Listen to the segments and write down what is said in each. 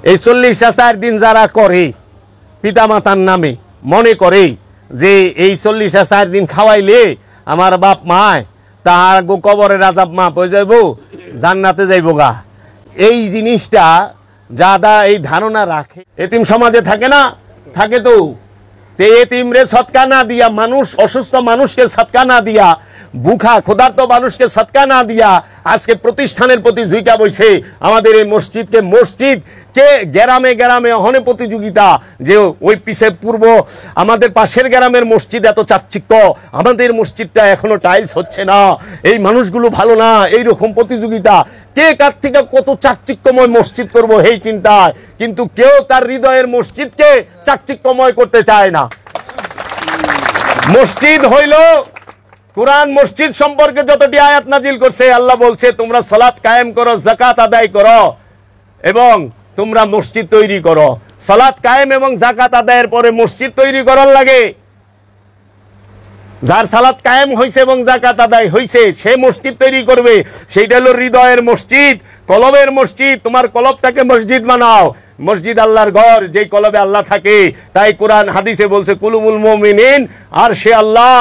এই 40 দিন যারা করে পিতামাতার নামে, মনে করে যে এই 40 দিন খাওয়াইলে আমার বাপ মায় তাহার গো কবরের আযাব মাপ হয়ে যাইব, জান্নাতে যাইব গা, এই জিনিসটা যারা এই ধারণা রাখে, এতিম সমাজে থাকে না, থাকে তো এতিমরে সৎকা না দিয়া, মানুষ অসুস্থ মানুষকে সৎকা না দিয়া, বুখা ক্ষুধার্ত মানুষকে সৎকা না দিয়া আজকে প্রতিষ্ঠানের প্রতি ঝুঁকা বইছে। আমাদের এই মসজিদকে, মসজিদ কে গ্রামে গ্রামে অহনে প্রতিযোগিতা, যে ওই পিছে পূর্ব আমাদের পাশের গ্রামের মসজিদ এত চাকচিক্য, আমাদের মসজিদটা এখনো টাইলস হচ্ছে না, এই মানুষগুলো ভালো না, এইরকম প্রতিযোগিতা। কে কার থেকে কত চাকচিক্যময় মসজিদ করব এই চিন্তায়, কিন্তু কেউ তার হৃদয়ের মসজিদকে চাকচিক্যময় করতে চায় না। মসজিদ হইল, কুরআন মসজিদ সম্পর্কে যতটি আয়াত নাজিল করছে, আল্লাহ বলছে তোমরা সালাত কায়েম করো, যাকাত আদায় করো এবং তোমরা মসজিদ তৈরি করো। সালাত কায়েম এবং যাকাত আদায়ের পরে মসজিদ তৈরি করার লাগে। যার সালাত কায়েম হইছে এবং যাকাত আদায় হইছে সে মসজিদ তৈরি করবে। সেইটা হলো হৃদয়ের মসজিদ, কলবের মসজিদ। তোমার কলবটাকে মসজিদ বানাও। মসজিদ আল্লাহর ঘর, যেই কলবে আল্লাহ থাকে। তাই কোরআন হাদিসে বলছে কুলুবুল মুমিনিন আর সে আল্লাহ,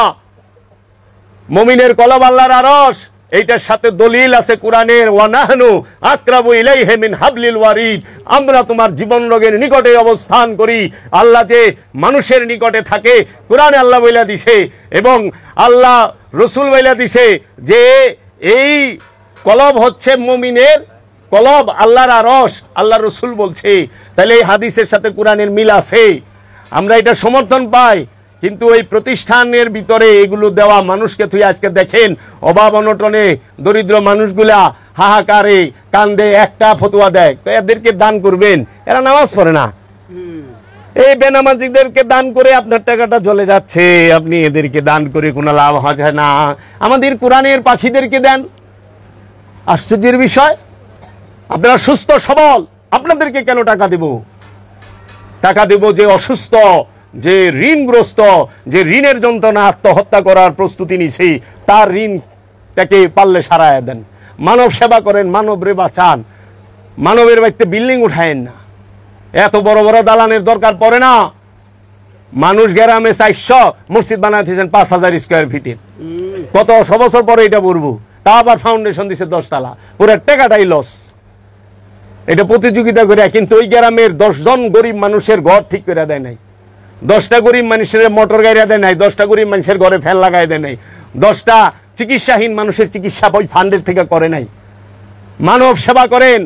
মুমিনের কলব আল্লাহর আরশ। এইটার সাথে দলিল আছে কোরআনের, ওয়ানাহনু আকরাবু ইলাইহি মিন হাবলিল ওয়ারিদ, আমরা তোমার জীবন রোগের নিকটে অবস্থান করি। আল্লাহ যে মানুষের নিকটে থাকে, কোরআনে আল্লাহ বইলা দিছে এবং আল্লাহ রসুল বইলা দিছে যে এই কলব হচ্ছে মুমিনের কলব, আল্লাহর আরশ, আল্লাহ রসুল বলছে। তাহলে এই হাদিসের সাথে কোরআনের মিল আছে, আমরা এটা সমর্থন পাই। কিন্তু এই প্রতিষ্ঠানের ভিতরে এগুলো দেওয়া মানুষকে তুই আজকে দেখেন অভাব অনটনে দরিদ্র মানুষগুলা হাহাকারে কান্দে, একটা ফতোয়া দেয় এদেরকে দান করবেন, এরা নামাজ পড়ে না। এই বেনামাজিদেরকে দান করে আপনার টাকাটা চলে যাচ্ছে, আপনি এদেরকে দান করে কোনো লাভ হয় না। আমাদের কোরআনের পাখিদেরকে দেন। আশ্চর্যের বিষয়, আপনারা সুস্থ সবল, আপনাদেরকে কেন টাকা দেব? টাকা দেব যে অসুস্থ, যে ঋণগ্রস্ত, যে ঋণের যন্ত্রণা আত্মহত্যা করার প্রস্তুতি নিছে, তার ঋণটাকে পারলে সারায় দেন। মানব সেবা করেন, মানবরে বাঁচান। মানবের বাড়িতে বিল্ডিং উঠায়েন না, এত বড় বড় দালানের দরকার পড়ে না। মানুষ গ্রামে 400 মসজিদ বানাইতেছেন 5000 স্কোয়ার ফিটের, কত বছর পরে এটা বলবো। তা আবার ফাউন্ডেশন দিছে 10 তলা, পুরো টাকাটাই লস। এটা প্রতিযোগিতা করে, কিন্তু ওই গ্রামের 10 জন গরিব মানুষের ঘর ঠিক করে দেয় নাই, 10টা গরিব মানুষের মোটর গাড়ি দেয় নাই, 10টা গরিব মানুষের ঘরে ফ্যান লাগাই দেয় নাই, 10টা চিকিৎসাহীন মানুষের চিকিৎসা ওই ফান্ডের থেকে করে নাই। মানব সেবা করেন,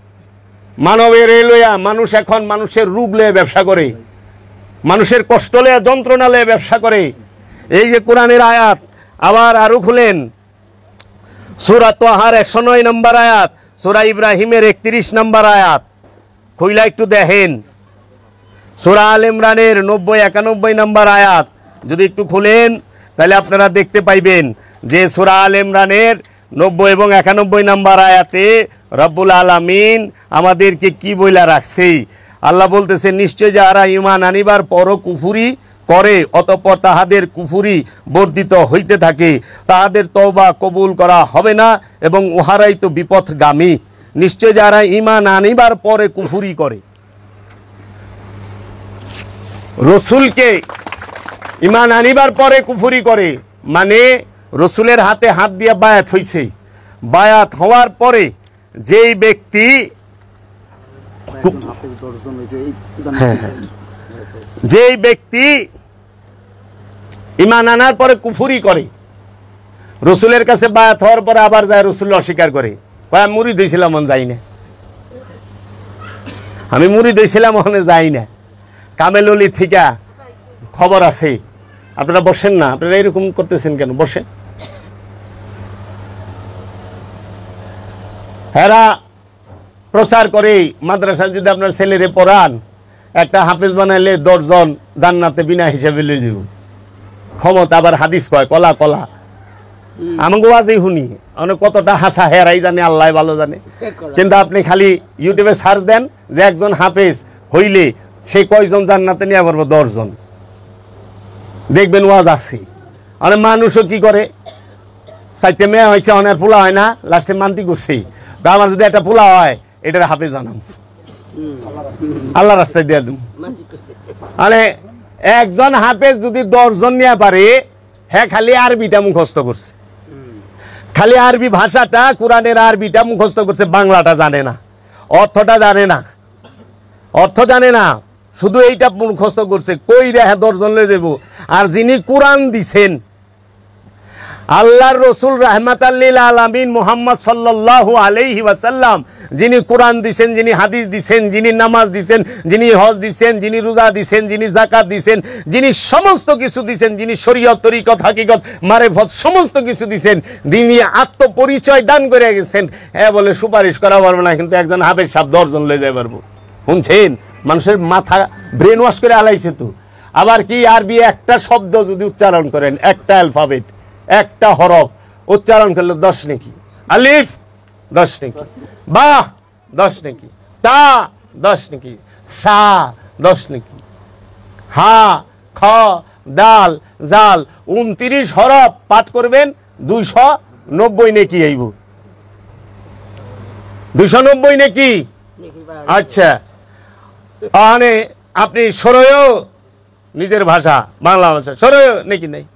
মানবের লইয়া মানুষ এখন মানুষের রোগ লয়ে ব্যবসা করে, মানুষের কষ্ট লয়ে যন্ত্রণা লয়ে ব্যবসা করে। এই যে কোরআনের আয়াত আবার আরো খুলেন, সূরা তাহার 109 নম্বর আয়াত, সূরা ইব্রাহিমের 31 নম্বর আয়াত খুইলা একটু দেখেন। সূরা আল ইমরানের 90-91 নম্বর আয়াত যদি একটু খুলেন তাহলে আপনারা দেখতে পাইবেন যে সূরা আল ইমরানের 90 এবং 91 নম্বর আয়াতে রব্বুল আলামিন আমাদেরকে কি বইলা রাখছে। আল্লাহ বলতেছে, নিশ্চয় যারা ঈমান আনিবার পরও কুফরি করে অতঃপর তাহাদের কুফরি বর্ধিত হইতে থাকে, তাহাদের তওবা কবুল করা হবে না এবং উহারাই তো বিপথগামী। নিশ্চয় যারা ঈমান আনিবার পরে কুফরি করে, রসুলকে ঈমান আনিবার পরে কুফরি করে, মানে রসুলের হাতে হাত দিয়ে বায়াত হইছে, বায়াত হওয়ার পরে যেই ব্যক্তি যেই ব্যক্তি ঈমান আনার পরে কুফরি করে, রসুলের কাছে বায়াত হওয়ার পরে আবার যায় রসুল অস্বীকার করে, মুরিদ হইছিলাম মন যাই না, আমি মুরিদ হইছিলাম ওখানে যাই না। কামেলুলি থেকে খবর আছে, আপনারা বসেন না, আপনারা এরকম করতেছেন কেন? বসেন। এরা প্রচার করে মাদ্রাসায় যদি আপনার ছেলেরে পড়ান, একটা হাফেজ বানাইলে 10 জন জান্নাতে বিনা হিসাবে লয়ে যাব। ক্ষমতা আবার হাদিস কয়, কলা কলা আমাকে আজই শুনি, অনেক কতটা হাসা হেরাই জানে, আল্লাহ ভালো জানে। কিন্তু আপনি খালি ইউটিউবে সার্চ দেন যে একজন হাফেজ হইলে সে কয়জন জান্নাতে নিয়ে পারবো, 10 জন দেখবেন ওয়াজ আছে। অনেক মানুষও কি করে, 4টে মেয়ে হয়েছে, অনেক পোলা হয় না, লাস্টে মানতি করছে, আমার যদি একটা পোলা হয় এটার হাফেজ জানাম, আল্লাহ রাস্তায় দিয়ে দেব। মানে একজন হাফেজ যদি 10 জন নিয়ে পারে, হ্যাঁ খালি আরবিটা মুখস্থ করছে, খালি আরবি ভাষাটা, কোরআনের আরবিটা মুখস্থ করছে, বাংলাটা জানে না, অর্থটা জানে না, অর্থ জানে না, শুধু এইটা মুখস্থ করছে, কই রে 10 জন লয়ে দেব। আর যিনি কোরআন দিছেন, আল্লাহর রসুল রাহমাতাল লিল আলামিন মুহাম্মদ সাল্লাল্লাহু আলাইহি ওয়াসাল্লাম, যিনি কোরআন দিছেন, যিনি হাদিস দিছেন, যিনি নামাজ দিছেন, যিনি হজ দিছেন, যিনি রোজা দিছেন, যিনি যাকাত দিছেন, যিনি সমস্ত কিছু দিছেন, যিনি শরীয়ত তরিকত হাকিকত মারেফত সমস্ত কিছু দিছেন, যিনি আত্মপরিচয় দান করে গেছেন, হ্যাঁ বলে সুপারিশ করা পারবো না, কিন্তু একজন হাফেজ সাহেব 10 জন লয়ে যাই পারবো। শুনছেন, মানুষের মাথা ব্রেন ওয়াশ করে আলাইছে তো। আবার কি আরবি একটা শব্দ যদি উচ্চারণ করেন, একটা অ্যালফাবেট, একটা হরফ উচ্চারণ করলে 10 নেকি, আলিফ 10 নেকি, বা 10 নেকি, তা 10 নেকি, সা 10 নেকি, হা খ দাল জাল 29 হরফ পাঠ করবেন, 290 নেকি আইব, 290 নেকি। আচ্ছা, মানে আপনি সরয় নিজের ভাষা বাংলা ভাষা সরয় নেকি নাই,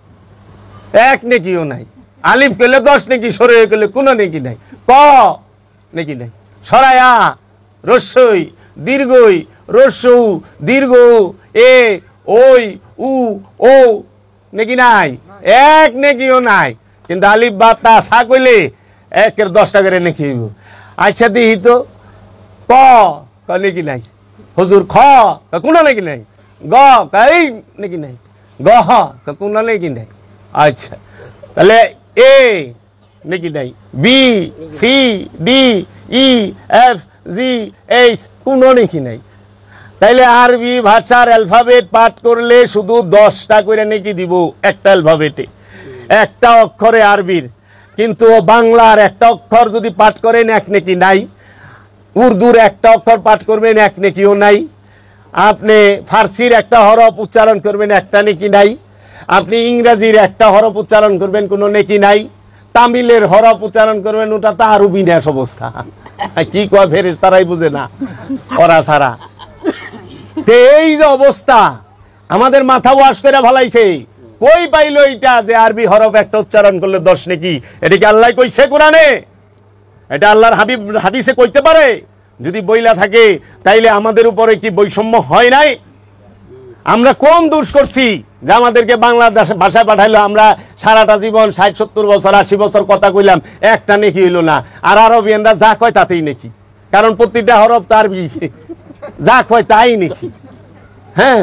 এক নেকিও নাই। আলিফ করলে 10 নেকি, সরয় করলে কোনো নেকি নাই, ক নেকি নাই, সরায়া রস্যই দীর্ঘই রস্যু দীর্ঘ এ ওই উ ও নেকি নাই, এক নেকিও নাই। কিন্তু আলিফ বা তা সা কইলে 1-এর 10টা করে নেকি হইব। আচ্ছা দিহি তো, ক নেকি নাই, হুজুর খ কোনো নাকি নাই, গ এই নাকি নাই, গ কোনো নাকি নাই। আচ্ছা, তাহলে এ নাকি নাই, B C D E F G H কোনো নাকি নাই। তাইলে আরবি ভাষার অ্যালফাবেট পাঠ করলে শুধু 10টা করে নাকি দিব একটা অ্যালফাবেটে, একটা অক্ষরে আরবির। কিন্তু বাংলার একটা অক্ষর যদি পাঠ করেন 1 নেকি নাই, উর্দুর একটা অক্ষর পাঠ করবেন 1 নেকিও নাই, আপনি ফার্সির একটা হরফ উচ্চারণ করবেন 1টা নেকি নাই, আপনি ইংরেজির একটা হরফ উচ্চারণ করবেন কোনো নেকি নাই, তামিলের হরফ উচ্চারণ করবেন, ওটা তো আরো বিন্যাস অবস্থা, কি কয় ফেরেশতারাই বুঝে না ওরা ছাড়া। এই যে অবস্থা, আমাদের মাথা ওয়াশ করে ফেলাইছে। কই পাইলো এটা যে আরবি হরফ একটা উচ্চারণ করলে 10 নেকি? এটা কি আল্লাহ কইছে কোরআনে? এটা আল্লাহর হাবিব হাদিসে কইতে পারে? যদি বইলা থাকে তাইলে আমাদের উপরে কি বৈষম্য হয় নাই? আমরা কোন দোষ করছি যে আমাদেরকে বাংলাদেশ ভাষায় পাঠাইলো? আমরা সারাটা জীবন 60-70 বছর 80 বছর কথা কইলাম, একটা নেকি হইল না। আর আরবিয়ানরা যা কয় তাতেই নেকি, কারণ প্রতিটা হরফ তো আরবি, যা কয় তাই নেকি। হ্যাঁ,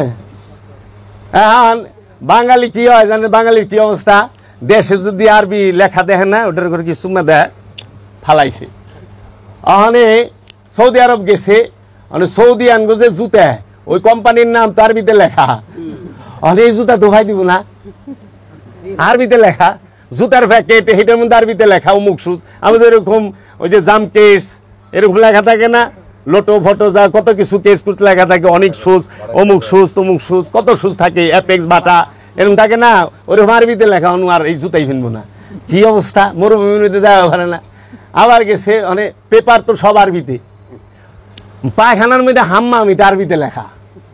এখন বাঙালি কি হয় জানেন? বাঙালির কি অবস্থা, দেশে যদি আরবি লেখা দেখে না, ওটার করে কি সুমা দেয় ফালাইছে। ওখানে সৌদি আরব গেছে, মানে সৌদি আনগো যে জুতা, ওই কোম্পানির নাম তো আরবিতে লেখা। এই জুতা দোহাই দিব না, আরবিতে লেখা। জুতার প্যাকেট সেটার মধ্যে আরবিতে লেখা অমুক সুজ। আমাদের এরকম ওই যে জাম কেস এরকম লেখা থাকে না, লোটো ফটো যা কত কিছু কেস করতে লেখা থাকে, অনেক সুজ, অমুক সুজ তমুক সুজ, কত সুজ থাকে, অ্যাপেক্স বাটা এরকম থাকে না, ওরকম আরবিতে লেখা। আর এই জুতাই ফিনবো না, কি অবস্থা, মরুভূমিতে যাওয়া পারে না। আবার গেছে মানে পেপার তো সব আরবিতে, পায়খানার মধ্যে হাম্মাম এটা আরবিতে লেখা,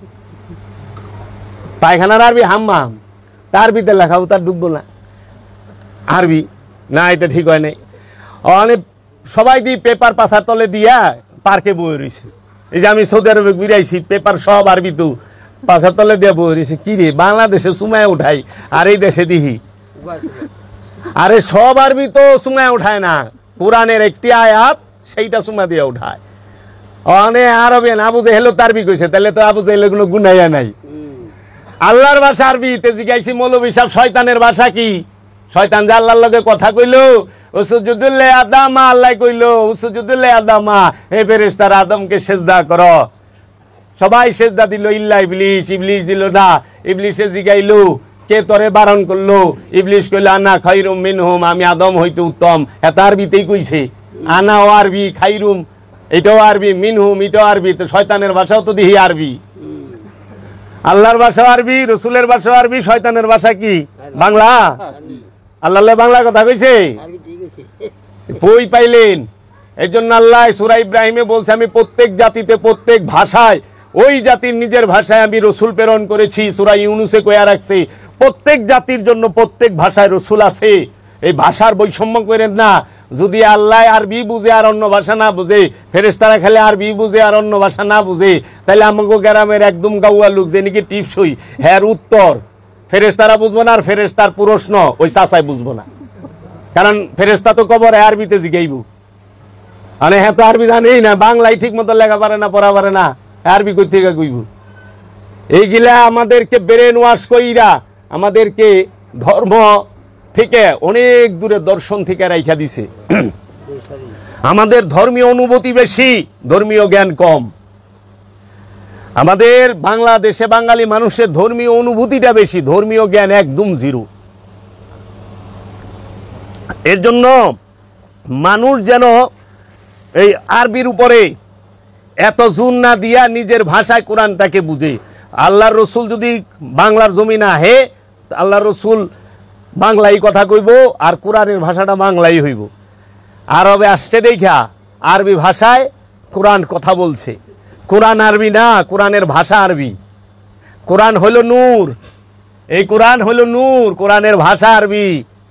পায়খানার আরবি হাম্মাম, তা আরবিতে লেখা, ও তার ডুববো না আরবি না, এটা ঠিক হয় নাই। অনেক সবাই দিয়ে পেপার পাশার তলে দিয়া পার্কে বয়ে রয়েছে। এই যে আমি সৌদি আরবে ঘুরাইছি, পেপার সব আরবি তো পাশার তলে দিয়ে বয়ে রয়েছে। কি রে, বাংলাদেশে সুমায় উঠাই আর এই দেশে দিহি, আরে সব আরবি তো সুমায় উঠায় না, কোরআনের একটি আয়াত সেইটা সুমা দিয়ে উঠায়। অনে আরবে আবু জেহেল আরবি কইছে, তাহলে তো আবু জেহেল কোনো গুনাইয়া নাই। আল্লাহর ভাষা আরবি, তে জিজ্ঞাসি মৌলভী সাহেব শয়তানের ভাষা কি? শয়তান যে আল্লাহর লগে কথা কইলো, উসজুদুল আদামা, আল্লাহ কইলো উসজুদুল আদামা, হে ফেরেশতারা আদমকে সিজদা করো। সবাই সিজদা দিল ইল্লা ইবলিস, ইবলিস দিল না। ইবলিসে জিগাইলো কে তোরে বারণ করলো? ইবলিস কইলো আনা খায়রুম মিনহুম, আমি আদম হইতে উত্তম। এটা আরবিতেই কইছে, আনা ও আরবি, খায়রুম এটাও আরবি, মিনহুম এটাও আরবি। তো শয়তানের ভাষাও তো দিহি আরবি, আল্লাহর ভাষা আরবি, রসুলের ভাষা আরবি, শয়তানের ভাষা কি বাংলা? আল্লাহ বাংলা কথা কইছে, বই পাইলেন এই জন্য আল্লাহ সূরা ইব্রাহিমে বলছে আমি প্রত্যেক জাতিতে প্রত্যেক ভাষায় ওই জাতির নিজের ভাষায় আমি রসুল প্রেরণ করেছি। সূরা ইউনূসে কইয়া রাখছে প্রত্যেক জাতির জন্য প্রত্যেক ভাষায় রসুল আছে। এই ভাষার বৈষম্য করেন না। যদি আল্লাহ আরবি বুঝে আর অন্য ভাষা না বুঝে, ফেরেশতারা খেলে আরবি বুঝে আর অন্য ভাষা না বুঝে, তাহলে আমাকে গ্রামের একদম গাউয়া লোক যে নাকি টিপসই হ্যার উত্তর ফেরেশতারা বুঝবো না, আর ফেরেশতার প্রশ্ন ওই চাচাই বুঝবো না। কারণ ফেরেশতা তো কবরে আরবিতে জিগাইব, মানে হ্যাঁ তো আরবি জানেই না, বাংলায় ঠিক মতো লেখা পারে না, পড়া পারে না, আরবি কই থেকে কইব। এইগুলা আমাদেরকে ব্রেন ওয়াশ কইরা আমাদেরকে ধর্ম থেকে অনেক দূরে দর্শন থেকে রাইখা দিছে। আমাদের ধর্মীয় অনুভূতি বেশি, ধর্মীয় জ্ঞান কম। আমাদের বাংলাদেশে বাঙালি মানুষের ধর্মীয় অনুভূতিটা বেশি, ধর্মীয় জ্ঞান একদম জিরো। এর জন্য মানুষ যেন এই আরবির উপরে এত জোর না দিয়া নিজের ভাষায় কোরআনটাকে বুঝে। আল্লাহর রসুল যদি বাংলার জমিনে আহে, আল্লাহর রসুল বাংলাই কথা কইব আর কোরআনের ভাষাটা বাংলাই হইব। আরবে আসছে দেখা আরবি ভাষায় কোরআন কথা বলছে। কোরআন আরবি না, কোরআনের ভাষা আরবি। কোরআন হইল নূর, এই কোরআন হইল নূর, কোরআনের ভাষা আরবি।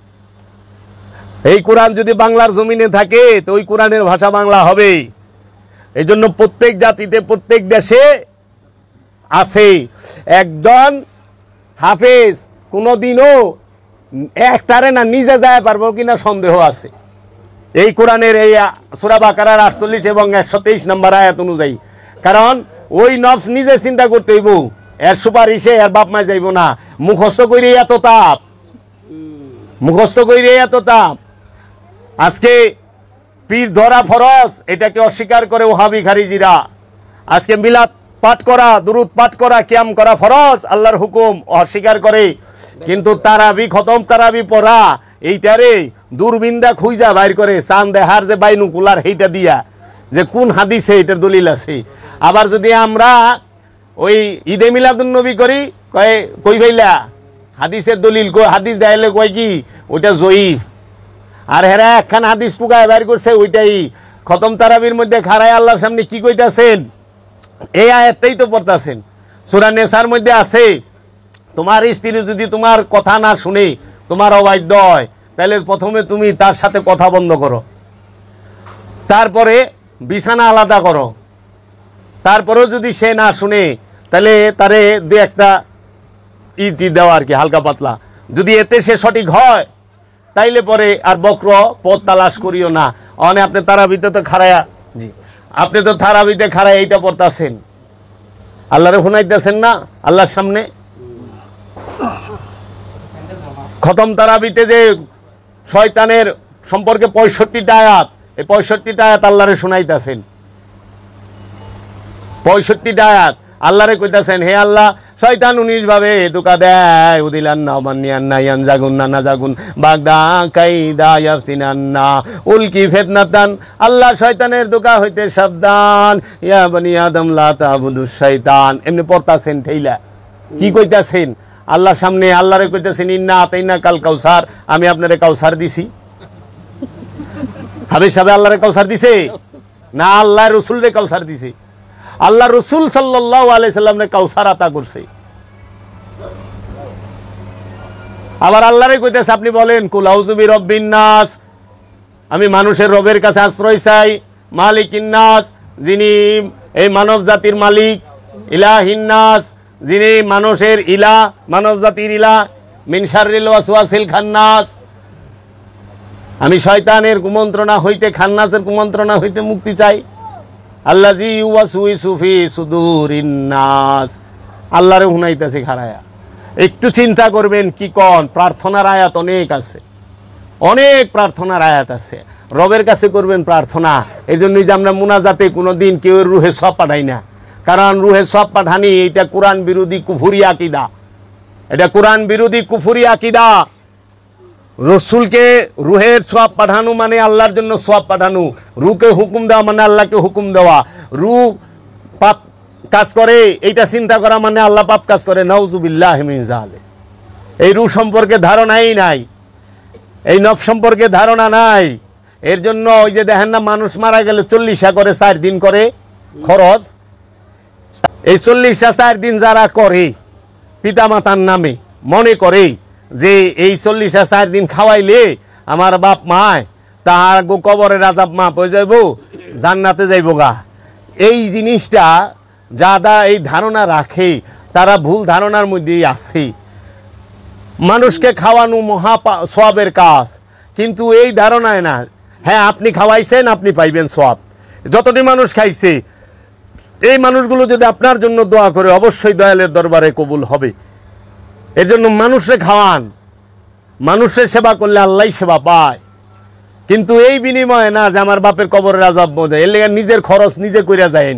এই কোরআন যদি বাংলার জমিনে থাকে তো ওই কোরআনের ভাষা বাংলা হবে। এই জন্য প্রত্যেক জাতিতে প্রত্যেক দেশে আছে একজন হাফেজ। কোনোদিনও একটারে না নিজে যায় পারবো কিনা সন্দেহ আছে। এই কোরআনের এই সূরা বাকারার 48 এবং 123 নম্বর আয়াত অনুযায়ী। কারণ ওই নফস নিজে চিন্তা করতে হইব, এর সুপারিশে এর বাপ মা যাইব না। মুখস্থ কইরে এত তাপ, মুখস্থ কইরে এত তাপ। আজকে পীর ধরা ফরজ, এটাকে অস্বীকার করে ওহাবি খারিজিরা। আজকে মিলাদ পাঠ করা, দুরুদ পাঠ করা, কিয়াম করা ফরজ, আল্লাহর হুকুম, অস্বীকার করে। কিন্তু তারাবি খতম তারাবি পড়া এইটারে দূরবিন্দা খুঁজা বাইর করে চান দেহার যে বাইনুকুলার সেইটা দিয়া যে কোন হাদিসে এটার দলিল আছে। আবার যদি আমরা ওই ঈদে মিলাদুন্নবী করি, কই ভাইলা হাদিসের দলিল, হাদিস দেখাইলে কয় কি ওইটা জয়ীফ। আর হেরা একখান হাদিস টুকায় বাইর করছে, ওইটাই খতম তারাবির মধ্যে খাড়ায় আল্লাহর সামনে কি কইতাছেন, এই আয়াতটাই তো পড়তাছেন। সূরা নেসার মধ্যে আছে, তোমার স্ত্রী যদি তোমার কথা না শুনে তোমার অবাধ্য হয়, তাহলে প্রথমে তুমি তার সাথে কথা বন্ধ করো, তারপরে বিছানা আলাদা করো, তারপরেও যদি সে না শুনে তাহলে তারে দু একটা ইতি দেওয়া আর কি, হালকা পাতলা। যদি এতে সে সঠিক হয় তাইলে পরে আর বক্র পথ তালাশ করিও না। অনে আপনি তারাবিতে তো খাড়ায়া, জি আপনি তো তারাবিতে খাড়ায় এইটা পড়তাছেন, আল্লাহরে শুনাইতেছেন না আল্লাহর সামনে। খতম তারাবিতে যে শয়তানের সম্পর্কে 65টা আয়াত, এই 65টা আয়াত আল্লাহরে শুনাইতেছেন। 65টা আয়াত আল্লাহরে কইতাছেন, হে আল্লাহ শয়তান 19 ভাবে ধোঁকা দেয়, উদিলান্না মান্নিয়ান্না ইয়ানজাগুন্না নাজাগুন বাগদা কাইদা ইয়াফতিনান্না উলকি ফিতনাতান। আল্লাহ শয়তানের ধোঁকা হইতে সাবধান, ইয়া বনি আদম লা তাবুদুশ শয়তান। এমনি পড়তাছেন ঠেইলা কি কইতাছেন আল্লাহর সামনে, আল্লাহরে কইতাছেন ইন্না আতাইনা কাল কাউসার, আমি আপনারে কাউসার দিছি। হাবিব সাহেব আল্লাহরে কাউসার দিছে না, আল্লাহ রাসূলরে কাউসার দিছে। আল্লাহ রসুল সাল্লাল্লাহু আলাইহি সাল্লামে কাউসার আতা করছে। আবার আল্লাহরে কইতেছে আপনি বলেন কুল আউযু বিরাব্বিন নাস, আমি মানুষের রবের কাছে আশ্রয় চাই, মালিকিন নাস যিনি এই মানব জাতির মালিক, ইলাহিন নাস যিনি মানুষের ইলা, মানব জাতির ইলা, মিন শাররিল ওয়াসওয়াসিল খান্নাস, আমি শয়তানের কুমন্ত্রণা হইতে, খান্নাসের কুমন্ত্রণা হইতে মুক্তি চাই। আল্লাযী ইউওয়াসউইসু ফি সুদুরিন নাস, আল্লাহরে হুনাইতেছে খাড়ায়া। একটু চিন্তা করবেন কি কোন প্রার্থনার আয়াত অনেক আছে, অনেক প্রার্থনার আয়াত আছে। রবের কাছে করবেন প্রার্থনা। এই জন্যই যে আমরা মুনাজাতে কোনোদিন কেউ রুহে সব পাঠাই না, কারণ রুহে সব পাঠানি এটা কোরআন বিরোধী কুফরি আকীদা, এটা কোরআন বিরোধী কুফরি আকীদা। রসুলকে রুহের সওয়াব পাঠানো মানে আল্লাহর জন্য সওয়াব পাঠানো, রুকে হুকুম দেওয়া মানে আল্লাহকে হুকুম দেওয়া। রু পাপ কাজ করে এইটা চিন্তা করা মানে আল্লাহ পাপ কাজ করে, নাউজুবিল্লাহি মিন যালিক। এই রু সম্পর্কে ধারণাই নাই, এই নফস সম্পর্কে ধারণা নাই, এর জন্য ওই যে দেখেন না মানুষ মারা গেলে 40 করে 4 দিন করে খরচ, এই 40 4 দিন যারা করে পিতামাতার নামে মনে করে যে এই 40 4 দিন খাওয়াইলে আমার বাপ মায় তার কবরের আযাব মাপ হয়ে যাইব, জান্নাতে যাইব গা, এই জিনিসটা যারা এই ধারণা রাখে তারা ভুল ধারণার মধ্যেই আছে। মানুষকে খাওয়ানো মহা সওয়াবের কাজ, কিন্তু এই ধারণায় না, হ্যাঁ আপনি খাওয়াইছেন আপনি পাইবেন সওয়াব, যতটি মানুষ খাইছে এই মানুষগুলো যদি আপনার জন্য দোয়া করে অবশ্যই দয়ালের দরবারে কবুল হবে। এর জন্য মানুষে খাওয়ান, মানুষের সেবা করলে আল্লাহই সেবা পায়, কিন্তু এই বিনিময়ে না যে আমার বাপের কবরের আযাব বোঝে, এর লেগে নিজের খরচ নিজে কইরা যায়েন,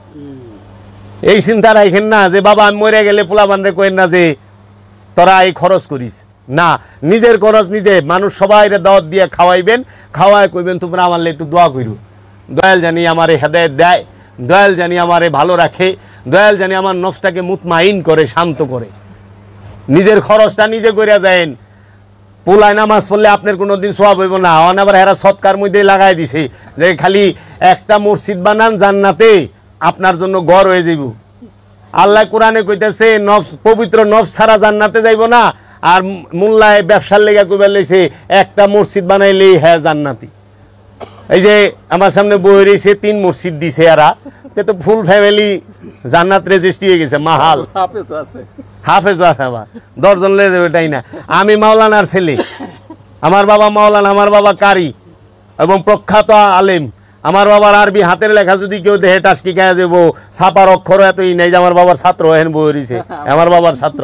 এই চিন্তা রাখেন না যে বাবা আমি মরে গেলে পোলাপানরে কইেন না যে তোরা এই খরচ করিস না, নিজের খরচ নিজে। মানুষ সবাই দাওয়াত দিয়ে খাওয়াইবেন, খাওয়ায় কইবেন তোমরা আমার একটু দোয়া করো, দয়াল জানি আমারে হেদায়েত দেয়, দয়াল জানি আমারে ভালো রাখে, দয়াল জানি আমার নফসটাকে মুতমাইন করে, শান্ত করে। নিজের খরচটা নিজে কইরা যায়েন। পোলায় নামাজ পড়লে আপনার কোনোদিন সওয়াব হইব না, আবার হেরা সৎকার মধ্যে লাগাই দিছে যে খালি একটা মসজিদ বানান জান্নাতে আপনার জন্য ঘর হয়ে যাইব। আল্লাহ কোরআনে কইতেছে নফস পবিত্র নফস ছাড়া জান্নাতে যাইব না, আর মোল্লায় ব্যবসার লেগে কইবার লাইছে একটা মসজিদ বানাইলেই হ্যাঁ জান্নাতি। এই যে আমার সামনে বই রয়েছে 3 মসজিদ দিছে এরা, তো ফুল ফ্যামিলি জান্নাত রেজিস্ট্রি হয়ে গেছে, মাহাল হাফেজ আছে, আবার 10 জন লেগে যাবে, তাই না? আমি মাওলানার ছেলে, আমার বাবা মাওলানা, আমার বাবা কারি এবং প্রখ্যাত আলেম, আমার বাবার আরবি হাতের লেখা যদি কেউ দেহে টাস্কি খায় যাবো, ছাপার অক্ষর এতই নাই যে আমার বাবার ছাত্র হেন বই রয়েছে, আমার বাবার ছাত্র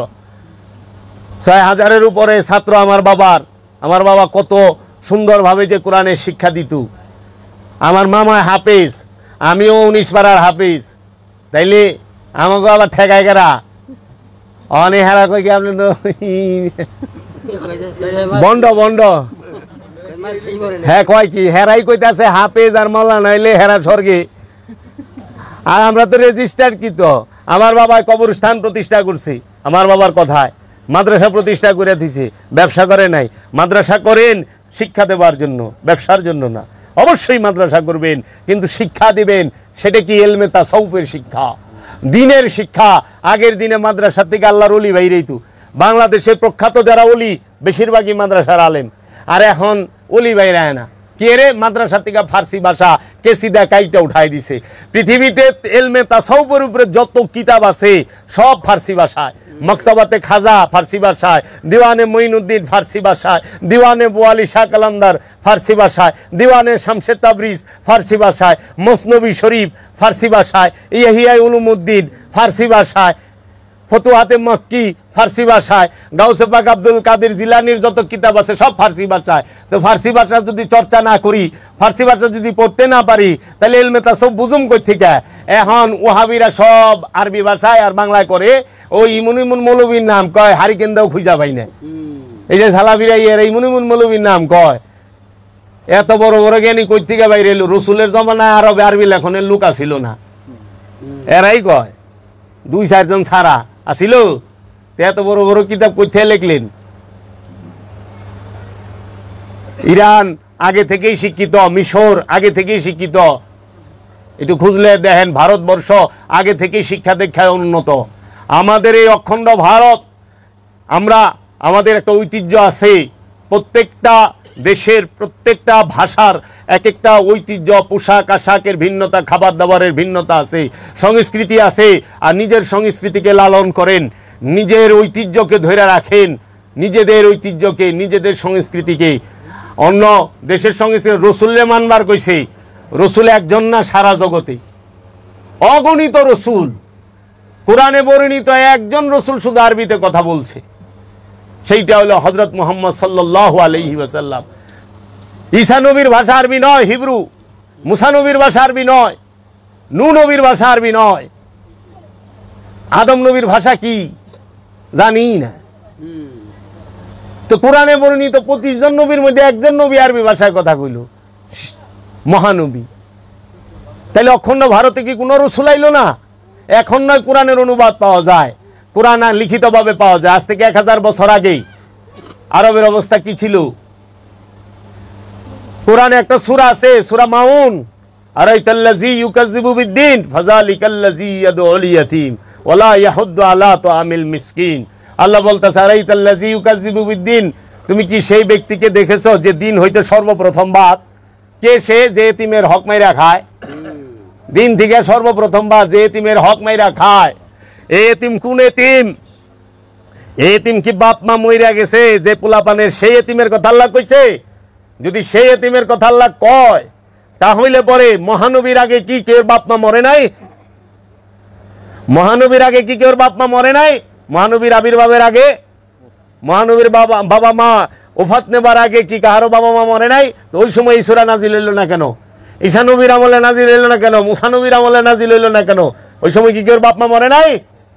6000-এর উপরে ছাত্র আমার বাবার। আমার বাবা কত সুন্দরভাবে যে কোরআনের শিক্ষা দিত। আমার মামা হাফেজ, আমিও 19 পাড়ার হাফেজ, তাইলে আমাকে আবার ঠেকায় গেরা অনেক হেরা কই কি আপনি তো বন্ড বন্ড, হ্যাঁ কয় কি হেরাই কইতাছে হাফেজ আর মাওলানা হইলে হেরা স্বর্গে, আর আমরা তো রেজিস্টার কি তো। আমার বাবা কবরস্থান প্রতিষ্ঠা করছে, আমার বাবার কথায় মাদ্রাসা প্রতিষ্ঠা করে দিছে, ব্যবসা করে নাই। মাদ্রাসা করেন শিক্ষা দেওয়ার জন্য, ব্যবসার জন্য না। অবশ্যই মাদ্রাসা করবেন, কিন্তু শিক্ষা দিবেন সেটা কি ইলমে তাসাউফের শিক্ষা, দিনের শিক্ষা। আগের দিনে মাদ্রাসা থেকে আল্লাহর ওলি বাইরেই তো, বাংলাদেশে প্রখ্যাত যারা ওলি বেশিরভাগই মাদ্রাসার আলেম, আর এখন ওলি বাইরে না। কে রে? মাদ্রাসা থেকে ফার্সি ভাষা কেসিদা কাইটা উঠাই দিছে। পৃথিবীতে ইলমে তাসাউফের উপরে যত কিতাব আছে সব ফার্সি ভাষায়। মক্তবাতে খাজা ফার্সি ভাষায়, দিওয়ানে মঈনুদ্দিন ফার্সি ভাষায়, দিওয়ানে বোয়ালি শাহ কালান্দার ফার্সি ভাষায়, দিওয়ানে শামসে তাবরিজ ফার্সি ভাষায়, মসনবী শরীফ ফার্সি ভাষায়, ইহিয়া উলুমুদ্দিন ফার্সি ভাষায়, ফতুহাতে মক্কি ফার্সি ভাষায়, গাউসে পাক আব্দুল কাদের জিলানির যত কিতাব আছে সব ফার্সি ভাষায়। তো ফার্সি ভাষা যদি চর্চা না করি, ফার্সি ভাষা যদি পড়তে না পারি, তাহলে ইলমে তাসাউফ বুঝুম কই থেকে? এখন ওহাবিরা সব আরবি ভাষায় আর বাংলায় করে, ওই ইমুন মৌলবীর নাম কয় হারিকেন দাও খুঁজা পাই না। এই যে সালাফিরা এর ইমুন মৌলবীর নাম কয়, এত বড় বড় জ্ঞানী কই থেকে বাইরে এলো? রসুলের জমানায় আরবে আরবি লেখনের লোক আসিল না, এরাই কয় 2-4 জন ছাড়া আসিল। এত বড় বড় কিতাব কই থেকে লিখলেন? ইরান আগে থেকেই শিক্ষিত, মিশর আগে থেকেই শিক্ষিত, একটু খুঁজলে দেখেন ভারতবর্ষ আগে থেকেই শিক্ষা দীক্ষায় উন্নত। আমাদের এই অখণ্ড ভারত, আমরা আমাদের একটা ঐতিহ্য আছে, প্রত্যেকটা দেশের প্রত্যেকটা ভাষার এক একটা ঐতিহ্য, পোশাক আশাকের ভিন্নতা, খাবার দাবারের ভিন্নতা আছে, সংস্কৃতি আছে। আর নিজের সংস্কৃতিকে লালন করেন, নিজের ঐতিহ্যকে ধরে রাখেন, নিজেদের ঐতিহ্যকে, নিজেদের সংস্কৃতিকে। অন্য দেশের সংস্কৃতি রসুলে মানবার কইছে, রসুল একজন না, সারা জগতে অগণিত রসুল। কোরআনে বর্ণিত একজন রসুল শুধু আরবিতে কথা বলছে, সেইটা হলো হযরত মুহাম্মদ সাল্লাল্লাহু আলাইহি ওয়াসাল্লাম। ঈসা নবীর ভাষা আরবি নয়, হিব্রু। মুসা নবীর ভাষা আরবি নয়, নূহ নবীর ভাষা আরবি নয়। আদম নবীর ভাষা কি জানি না। তো কোরআনে বর্ণিত 25 জন নবীর মধ্যে একজন নবী আরবি ভাষায় কথা কইল, মহানবী। তাহলে অখণ্ড ভারতে কি কোনো রসুল আইলো না? এখন নয়, কোরআনের অনুবাদ পাওয়া যায়, কোরআন লিখিতভাবে পাওয়া যায়। আজ থেকে 1000 বছর আগেই আরবের অবস্থা কি ছিল? কোরআনে একটা সূরা আছে, সূরা মাউন, আরাইতাল্লাযী ইউকাযযিবু বিদ্দীন ফাযালিকাল্লাযী ইয়াদউল ইয়াতীম ওয়ালা ইয়াহুদ্দু আলা তুআমিল মিসকিন। আল্লাহ বলতেছে, আরাইতাল্লাযী ইউকাযযিবু বিদ্দীন, তুমি কি সেই ব্যক্তিকে দেখেছো যে দিন হইতে সর্বপ্রথম বাদ? কে সে? যে এতিমের হক মাইরা খায়। দিন থেকে সর্বপ্রথম বাদ যে এতিমের হক মাইরা খায়। এই এতিম কোন এতিম? এতিম কি বাপ মা মইরা গেছে যে পোলাপানের, সেই এতিমের কথা আল্লাহ কইছে? যদি সেই এতিমের কথা আল্লাহ কয়, তাহলে পরে মহানবীর আগে কি কেউ বাপ মা মরে নাই? মহানবীর আগে কি কেউ বাপ মা মরে নাই? মহানবীর আবির্ভাবের আগে, মহানবীর বাবা মা ওফাত নেবার আগে কি কাহারো বাবা মা মরে নাই? তো ওই সময় এই সূরা নাজিল হইল না কেন? ঈসা নবীর আমলে নাজিল হইল না কেন? মুসা নবীর আমলে নাজিল হইল না কেন? ওই সময় কি কেউ বাপ মা মরে নাই?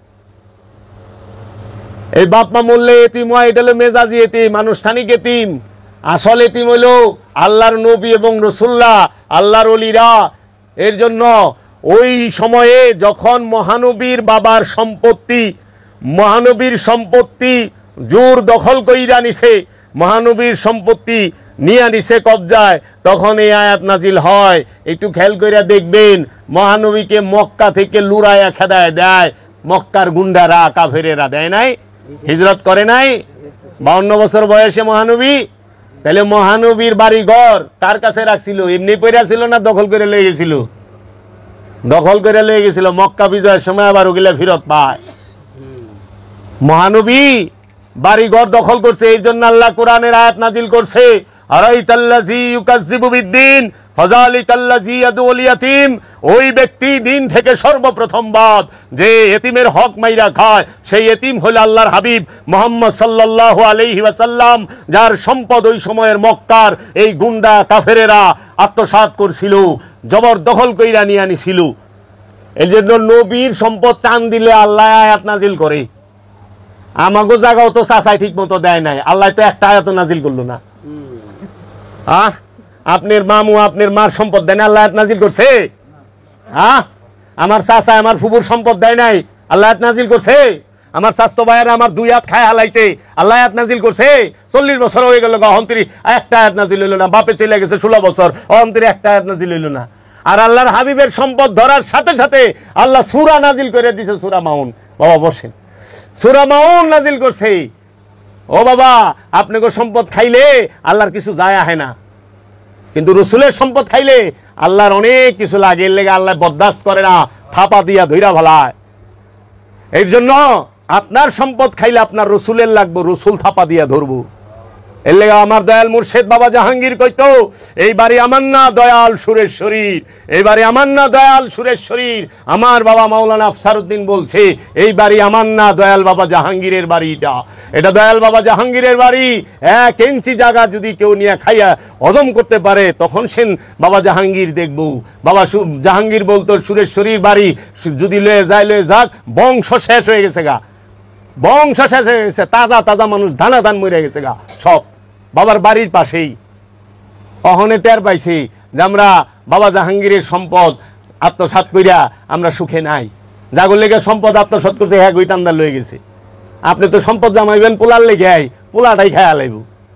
এই বাপ মা মরলে এতিম হয়, এটা হলো মেজাজি এতিম, আনুষ্ঠানিক এতিম। আসল এতিম হইল আল্লাহর নবী এবং রাসূলুল্লাহ, আল্লাহর ওলিরা। এর জন্য ওই সময়ে যখন মহানবীর বাবার সম্পত্তি, মহানবীর সম্পত্তি জোর দখল কইরা নিছে, মহানবীর সম্পত্তি নিয়ে নিছে কবজায়, তখন এই আয়াত নাজিল হয়। একটু খেয়াল কইরা দেখবেন, মহানবীকে মক্কা থেকে লুড়াইয়া খেদায় দেয় মক্কার গুন্ডারা, কাফেরেরা, দেয় নাই? হিজরত করে নাই 52 বছর বয়সে মহানবী? তাহলে মহানবীর বাড়ি ঘর কার কাছে রাখছিল? এমনি পড়া ছিল না দখল করে লয়ে গেছিল? দখল করে লয়ে গেছিল। মক্কা বিজয়ের সময় আবার ওগুলা ফেরত পায়। মহানবী বাড়ি ঘর দখল করছে, এই জন্য আল্লাহ কোরআনের আয়াত নাজিল করছে, আরাইতাল্লাযী ইউকাযযিবু বিদ্দীন ফাযালিকাল্লাযী ইয়াদউল ইয়াতীম। ওই ব্যক্তি দিন থেকে সর্বপ্রথম বাদ যে এতিমের হক মাইরা খায়, সেই এতিম হলো আল্লাহর হাবিব মুহাম্মদ সাল্লাল্লাহু আলাইহি ওয়াসাল্লাম, যার সম্পদ ওই সময়ের মক্কার এই গুন্ডা কাফেরেরা আত্মসাৎ করছিল, জবরদখল কইরা নিয়ে আনিছিল। এই জন্য নবীর সম্পদ টান দিলে আল্লাহ আয়াত নাজিল করে। আমাগো জায়গাও তো চাচাই ঠিক মতো দেয় নাই, আল্লাহ তো একটা আয়াত নাজিল করলো না। আপনার মামু আপনার মার সম্পদ দেয় না, আল্লাহ আয়াত নাজিল করছে? আমার চাচা আমার ফুবুর সম্পদ দেয় নাই, আল্লাহ আয়াত নাজিল করছে? আমার স্বাস্থ্য ভাইয়েরা আমার 2 হাত খায় হালাইছে, আল্লাহ আয়াত নাজিল করছে? 40 বছর হয়ে গেল, অহন্তরি একটা আয়াত নাজিল হইল না। বাপে চলে গেছে 16 বছর, অহন্তরি একটা আয়াত নাজিল হইল না। আর আল্লাহর হাবিবের সম্পদ ধরার সাথে সাথে আল্লাহ সূরা নাজিল করে দিয়েছে, সূরা মাউন। বাবা বসেন, সূরা মাউন নাজিল করছে। ও বাবা, আপনাকে সম্পদ খাইলে আল্লাহর কিছু যায় আহে না, কিন্তু রসুলের সম্পদ খাইলে আল্লাহর অনেক কিছু লাগে। এর লেগে আল্লাহ বরদাস্ত করে না, থাপা দিয়া ধইরা ভালায়। এর জন্য আপনার সম্পদ খাইলে আপনার রসুলের লাগবে, রসুল থাপা দিয়া ধরবো। এর লেগে আমার দয়াল মুর্শিদ বাবা জাহাঙ্গীর কইতো, এই বাড়ি আমার না দয়াল সুরেশ্বরীর, এই বাড়ি আমার না দয়াল সুরেশ্বরীর। আমার বাবা মাওলানা আফসারউদ্দিন বলছে, এই বাড়ি আমার না দয়াল বাবা জাহাঙ্গীরের বাড়িটা, এটা দয়াল বাবা জাহাঙ্গীরের বাড়ি। 1 ইঞ্চি জায়গা যদি কেউ নিয়ে খাইয়া হজম করতে পারে, তখন সেন বাবা জাহাঙ্গীর দেখবো। বাবা জাহাঙ্গীর বলতো, সুরেশ্বরীর বাড়ি যদি লয়ে যায় লয়ে যাক, বংশ শেষ হয়ে গেছে গা, বংশ শেষ হয়ে গেছে, তাজা তাজা মানুষ ধানা ধান মরে গেছে গা সব বাবার বাড়ির পাশেই। অহনে টের পাইছি যে আমরা বাবা জাহাঙ্গীরের সম্পদ আত্মসাৎ কইরা আমরা সুখে নাই। যাগর লেগে সম্পদ আত্মসাৎ করছে, হ্যাঁ গইতান্দার লয়ে গেছে। আপনি তো সম্পদ জমাইবেন পোলার লেগে, পোলাটাই খায়া লাইব।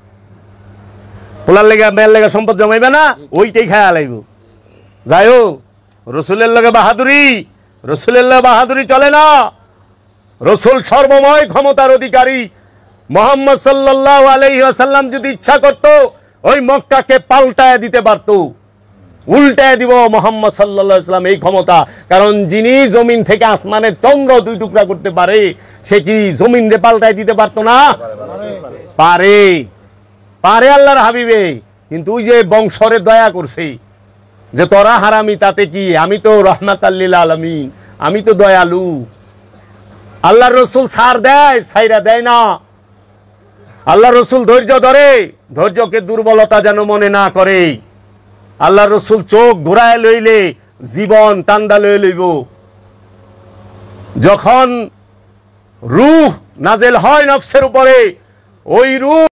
পোলার লেগে মেয়ের লেগে সম্পদ জমাইবে না, ওইটাই খায়া লাইব। যাই হোক, রসুলের লগে বাহাদুরি, রসুলের লগে বাহাদুরি চলে না। রসুল সর্বময় ক্ষমতার অধিকারী। মুহাম্মদ সাল্লাল্লাহু আলাইহি ওয়াসাল্লাম যদি ইচ্ছা করত, ওই মক্কাকে পাল্টায় দিতে পারত, উল্টায় দিব মুহাম্মদ সাল্লাল্লাহু আলাইহি ওয়াসাল্লাম এই ক্ষমতা। কারণ যিনি জমিন থেকে আসমানের চন্দ্র 2 টুকরা করতে পারে, সে কি জমিন রে পাল্টায় দিতে পারতো না? পারে, পারে আল্লাহর হাবিবে। কিন্তু ওই যে বংশরে দয়া করছে যে তোরা হারামি, তাতে কি, আমি তো রাহমাতাল লিল আলামিন, আমি তো দয়ালু। আল্লাহর রসুল ছাড় দেয়, ছাইরা দেয় না। আল্লাহ রসুল ধৈর্য ধরে, ধৈর্যকে দুর্বলতা যেন মনে না করে। আল্লাহ রসুল চোখ ঘুরায় লইলে জীবন টান্দা লয়ে লইব। যখন রূহ নাজেল হয় নফসের উপরে, ওই রূহ